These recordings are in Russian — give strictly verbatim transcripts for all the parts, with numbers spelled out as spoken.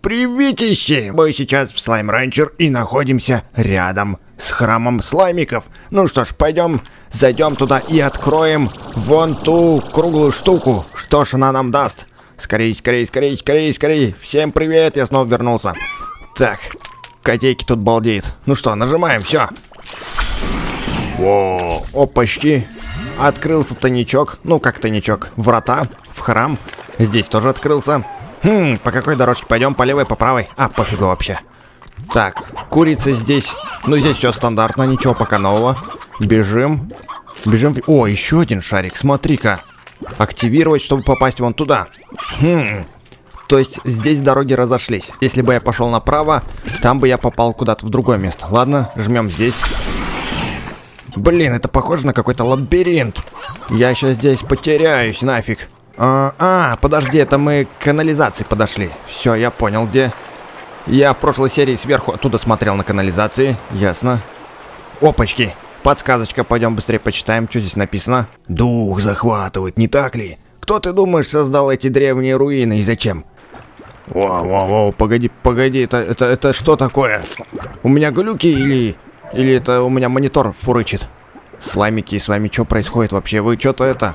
Приветище! Мы сейчас в Слайм Ранчер и находимся рядом с храмом слаймиков. Ну что ж, пойдем, зайдем туда и откроем вон ту круглую штуку. Что ж она нам даст? Скорей, скорей, скорей, скорей, скорей. Всем привет, я снова вернулся. Так, котейки тут балдеют. Ну что, нажимаем, все. О, опачки. Открылся тайничок. Ну, как тайничок? Врата в храм. Здесь тоже открылся. Хм, по какой дорожке пойдем? По левой, по правой? А, пофигу вообще. Так, курица здесь. Ну, здесь все стандартно, ничего пока нового. Бежим. Бежим. О, еще один шарик, смотри-ка. Активировать, чтобы попасть вон туда. Хм. То есть здесь дороги разошлись. Если бы я пошел направо, там бы я попал куда-то в другое место. Ладно, жмем здесь. Блин, это похоже на какой-то лабиринт. Я сейчас здесь потеряюсь, нафиг. А, а, подожди, это мы к канализации подошли. Все, я понял, где. Я в прошлой серии сверху оттуда смотрел на канализации. Ясно. Опачки. Подсказочка, пойдем быстрее почитаем, что здесь написано. Дух захватывает, не так ли? Кто, ты думаешь, создал эти древние руины и зачем? Воу-воу-воу, погоди, погоди, это, это, это что такое? У меня глюки или... Или это у меня монитор фурычит? Слаймики, с вами что происходит вообще? Вы что-то это...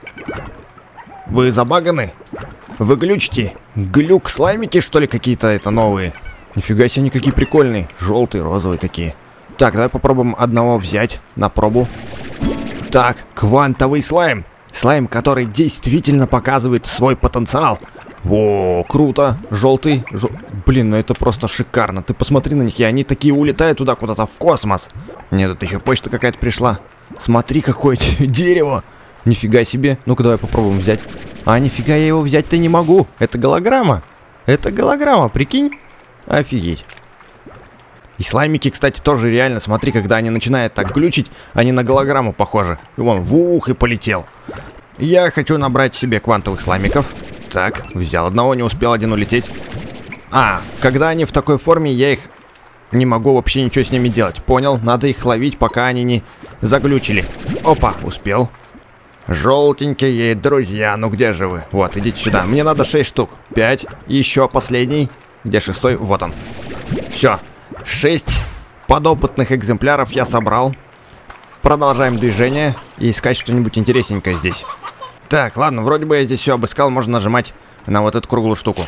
Вы забаганы? Вы глючите? Глюк, слаймики, что ли, какие-то это новые? Нифига себе, они какие прикольные. Желтые, розовые такие. Так, давай попробуем одного взять на пробу. Так, квантовый слайм. Слайм, который действительно показывает свой потенциал. О, круто. Желтый. Жел... Блин, ну это просто шикарно. Ты посмотри на них, и они такие улетают туда куда-то в космос. Нет, тут еще почта какая-то пришла. Смотри, какое дерево. Нифига себе. Ну-ка, давай попробуем взять. А, нифига, я его взять-то не могу. Это голограмма. Это голограмма, прикинь. Офигеть. И слаймики, кстати, тоже реально, смотри, когда они начинают так глючить, они на голограмму похожи. И вон, вух, и полетел. Я хочу набрать себе квантовых слаймиков. Так, взял одного, не успел один улететь. А, когда они в такой форме, я их не могу вообще ничего с ними делать. Понял, надо их ловить, пока они не заглючили. Опа, успел. Желтенькие друзья, ну где же вы? Вот, идите сюда. Мне надо шесть штук. пять. Еще последний. Где шестой? Вот он. Все. шесть подопытных экземпляров я собрал. Продолжаем движение и искать что-нибудь интересненькое здесь. Так, ладно, вроде бы я здесь все обыскал. Можно нажимать на вот эту круглую штуку.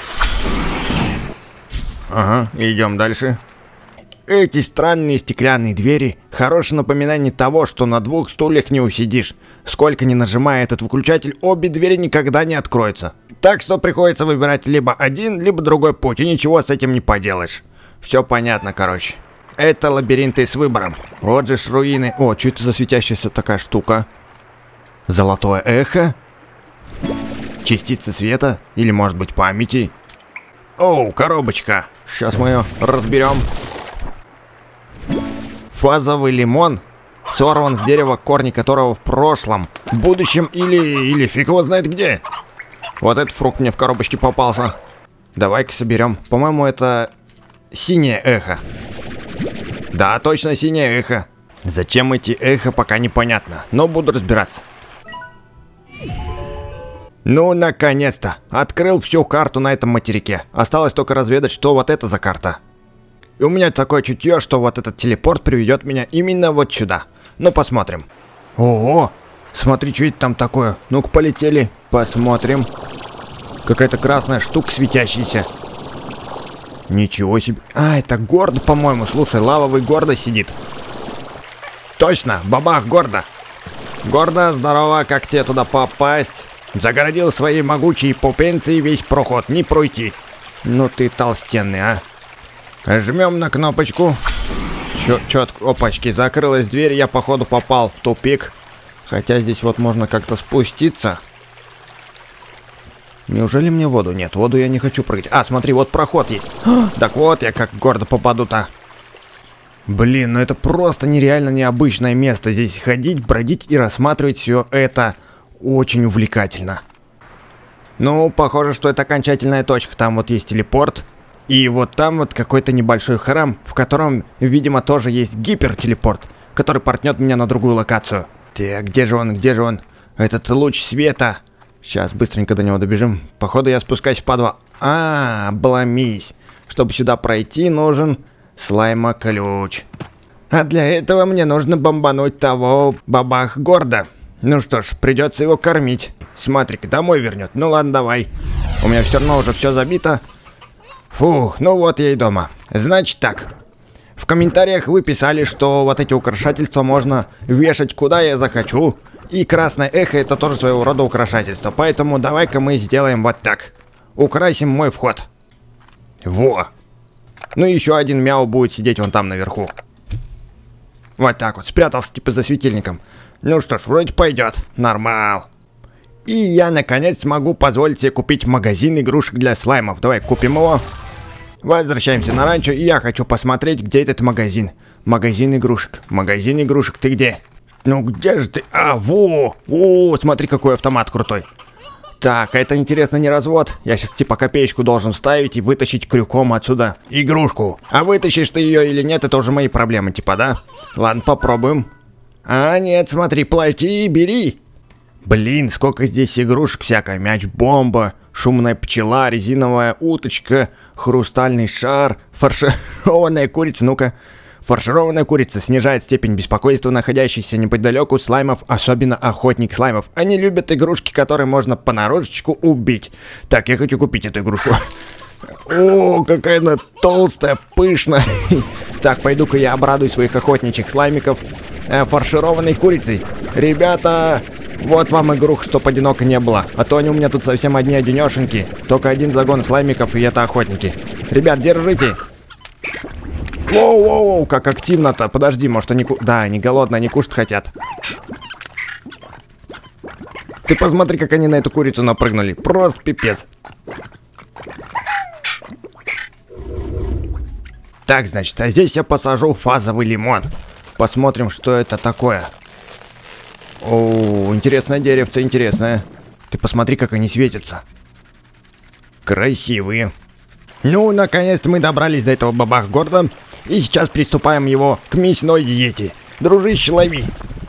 Ага, идем дальше. Эти странные стеклянные двери — хорошее напоминание того, что на двух стульях не усидишь. Сколько ни нажимая этот выключатель, обе двери никогда не откроются. Так что приходится выбирать либо один, либо другой путь, и ничего с этим не поделаешь. Все понятно, короче. Это лабиринты с выбором. Вот же ж руины. О, что это за светящаяся такая штука? Золотое эхо? Частицы света? Или, может быть, памяти? Оу, коробочка. Сейчас мы ее разберем. Фазовый лимон, сорван с дерева, корни которого в прошлом, будущем или, или фиг его знает где. Вот этот фрукт мне в коробочке попался. Давай-ка соберем. По-моему, это синее эхо. Да, точно синее эхо. Зачем эти эхо, пока непонятно, но буду разбираться. Ну, наконец-то. Открыл всю карту на этом материке. Осталось только разведать, что вот это за карта. И у меня такое чутье, что вот этот телепорт приведет меня именно вот сюда. Ну, посмотрим. Ого! Смотри, что это там такое. Ну-ка, полетели. Посмотрим. Какая-то красная штука светящаяся. Ничего себе. А, это Гордо, по-моему. Слушай, лавовый Гордо сидит. Точно, бабах, Гордо. Гордо, здорово, как тебе туда попасть? Загородил своей могучей пупенцией весь проход, не пройти. Ну ты толстенный, а. Жмем на кнопочку. Чё, чётко, опачки, закрылась дверь, я походу попал в тупик. Хотя здесь вот можно как-то спуститься. Неужели мне воду? Нет, воду я не хочу прыгать. А, смотри, вот проход есть. Так вот, я как гордо попаду-то. Блин, ну это просто нереально необычное место. Здесь ходить, бродить и рассматривать все это очень увлекательно. Ну, похоже, что это окончательная точка. Там вот есть телепорт. И вот там вот какой-то небольшой храм, в котором, видимо, тоже есть гипертелепорт, который портнет меня на другую локацию. Так, где же он, где же он? Этот луч света. Сейчас быстренько до него добежим. Походу я спускаюсь в подвал. А, обломись. Чтобы сюда пройти, нужен слайма-ключ. А для этого мне нужно бомбануть того бабах-горда. Ну что ж, придется его кормить. Смотри-ка, домой вернет. Ну ладно, давай. У меня все равно уже все забито. Фух, ну вот я и дома. Значит так. В комментариях вы писали, что вот эти украшательства можно вешать куда я захочу. И красное эхо это тоже своего рода украшательство. Поэтому давай-ка мы сделаем вот так. Украсим мой вход. Во. Ну и еще один мяу будет сидеть вон там наверху. Вот так вот, спрятался типа за светильником. Ну что ж, вроде пойдет. Нормал. И я наконец смогу позволить себе купить магазин игрушек для слаймов. Давай купим его. Возвращаемся на ранчо, и я хочу посмотреть, где этот магазин. Магазин игрушек. Магазин игрушек, ты где? Ну где же ты? А, во! О, смотри, какой автомат крутой. Так, это интересно не развод. Я сейчас типа копеечку должен вставить и вытащить крюком отсюда игрушку. А вытащишь ты ее или нет, это уже мои проблемы, типа, да? Ладно, попробуем. А, нет, смотри, плати и бери. Блин, сколько здесь игрушек всякой. Мяч-бомба, шумная пчела, резиновая уточка, хрустальный шар, фаршированная курица. Ну-ка. Фаршированная курица снижает степень беспокойства находящихся неподалеку слаймов, особенно охотник слаймов. Они любят игрушки, которые можно понарошечку убить. Так, я хочу купить эту игрушку. О, какая она толстая, пышная. Так, пойду-ка я обрадую своих охотничьих слаймиков э, фаршированной курицей. Ребята, вот вам игрух, чтоб одиноко не было. А то они у меня тут совсем одни одинешеньки. Только один загон слаймиков, и это охотники. Ребят, держите. Воу-воу-воу, как активно-то. Подожди, может они... Ку... Да, они голодные, они кушать хотят. Ты посмотри, как они на эту курицу напрыгнули. Просто пипец. Так, значит, а здесь я посажу фазовый лимон. Посмотрим, что это такое. О, интересное деревце, интересное. Ты посмотри, как они светятся. Красивые. Ну, наконец-то мы добрались до этого бабах-горда. И сейчас приступаем его к мясной диете. Дружище, лови.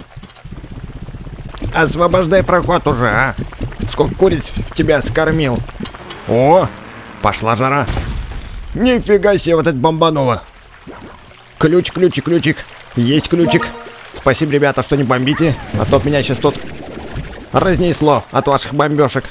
Освобождай проход уже, а. Сколько куриц тебя скормил. О, пошла жара. Нифига себе, вот это бомбануло. Ключ, ключик, ключик. Есть ключик. Спасибо, ребята, что не бомбите. А то меня сейчас тут разнесло от ваших бомбежек.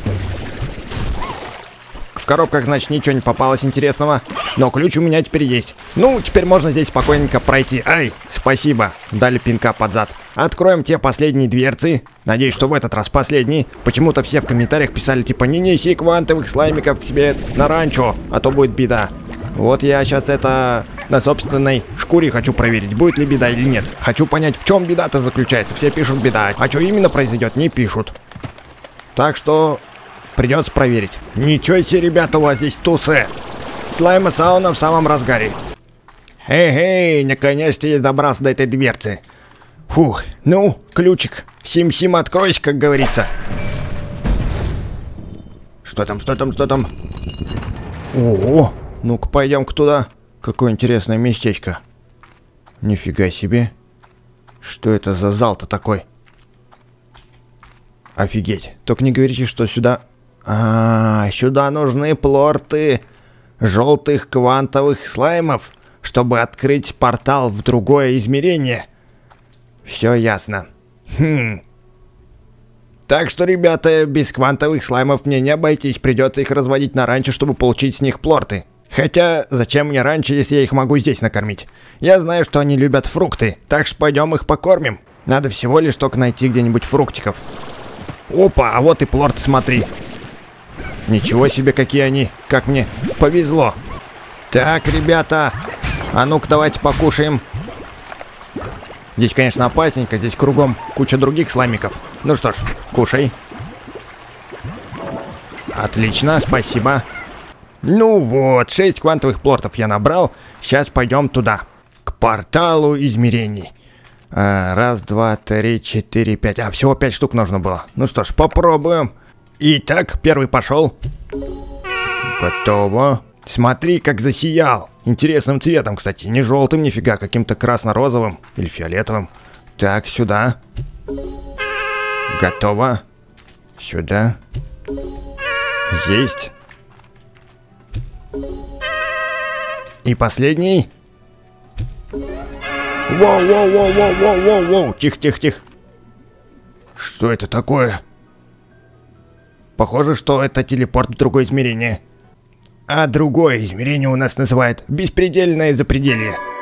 В коробках, значит, ничего не попалось интересного. Но ключ у меня теперь есть. Ну, теперь можно здесь спокойненько пройти. Ай, спасибо. Дали пинка под зад. Откроем те последние дверцы. Надеюсь, что в этот раз последний. Почему-то все в комментариях писали, типа, не неси квантовых слаймиков к себе на ранчо, а то будет беда. Вот я сейчас это на собственной шкуре хочу проверить, будет ли беда или нет. Хочу понять, в чем беда-то заключается. Все пишут беда. А что именно произойдет, не пишут. Так что... придется проверить. Ничего себе, ребята, у вас здесь тусы. Слайма-сауна в самом разгаре. Эй-эй, наконец-то я добрался до этой дверцы. Фух, ну, ключик. Сим-сим, откройся, как говорится. Что там, что там, что там? О, ну-ка пойдем-ка туда. Какое интересное местечко. Нифига себе. Что это за зал-то такой? Офигеть. Только не говорите, что сюда... А, сюда нужны плорты желтых квантовых слаймов, чтобы открыть портал в другое измерение. Все ясно. Хм. Так что, ребята, без квантовых слаймов мне не обойтись. Придется их разводить на ранчо, чтобы получить с них плорты. Хотя, зачем мне ранчо, если я их могу здесь накормить? Я знаю, что они любят фрукты, так что пойдем их покормим. Надо всего лишь только найти где-нибудь фруктиков. Опа, а вот и плорты, смотри. Ничего себе, какие они. Как мне повезло. Так, ребята. А ну-ка, давайте покушаем. Здесь, конечно, опасненько. Здесь кругом куча других слаймиков. Ну что ж, кушай. Отлично, спасибо. Ну вот, шесть квантовых плортов я набрал. Сейчас пойдем туда. К порталу измерений. А, раз, два, три, четыре, пять. А, всего пять штук нужно было. Ну что ж, попробуем. Итак, первый пошел. Готово. Смотри, как засиял. Интересным цветом, кстати. Не желтым, нифига, каким-то красно-розовым или фиолетовым. Так, сюда. Готово. Сюда. Есть. И последний. Воу-воу-воу-воу-воу-воу-воу. Тихо-тихо-тихо. Что это такое? Похоже, что это телепорт в другое измерение. А другое измерение у нас называют беспредельное запределье.